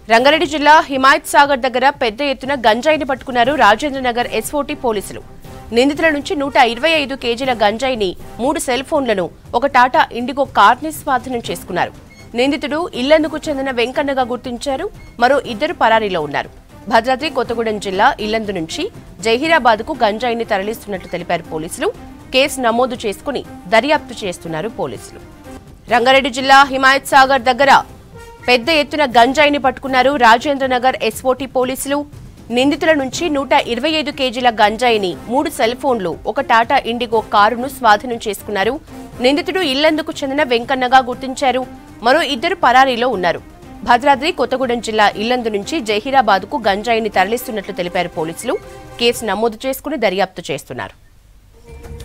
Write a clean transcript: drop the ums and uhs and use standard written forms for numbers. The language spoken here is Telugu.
రంగారెడ్డి జిల్లా హిమాయత్ సాగర్ దగ్గర పెద్ద ఎత్తున గంజాయిని పట్టుకున్నారు రాజేంద్రనగర్ ఎస్ఓటీ పోలీసులు. నిందితుల నుంచి 125 కేజీల గంజాయిని, 3 సెల్ ఫోన్లను, ఒక టాటా ఇండిగో కార్ని స్వాధీనం చేసుకున్నారు. నిందితుడు ఇల్లందుకు చెందిన వెంకన్నగా గుర్తించారు. మరో 2 పరారీలో ఉన్నారు. భద్రాద్రి కొత్తగూడెం జిల్లా ఇల్లందు నుంచి జహీరాబాద్కు గంజాయిని తరలిస్తున్నట్లు తెలిపారు పోలీసులు. కేసు నమోదు చేసుకుని దర్యాప్తు చేస్తున్నారు పోలీసులు. రంగారెడ్డి జిల్లా హిమాయత్ సాగర్ దగ్గర పెద్ద ఎత్తున గంజాయిని పట్టుకున్నారు రాజేంద్రనగర్ ఎస్ఓటీ పోలీసులు. నిందితుల నుంచి 125 కేజీల గంజాయిని, 3 సెల్ ఫోన్లు, ఒక టాటా ఇండిగో కారును స్వాధీనం చేసుకున్నారు. నిందితుడు ఇల్లందుకు చెందిన వెంకన్నగా గుర్తించారు. మరో 2 పరారీలో ఉన్నారు. భద్రాద్రి కొత్తగూడెం జిల్లా ఇల్లందు నుంచి జహీరాబాద్కు గంజాయిని తరలిస్తున్నట్లు తెలిపారు పోలీసులు. కేసు నమోదు చేసుకుని దర్యాప్తు చేస్తున్నారు.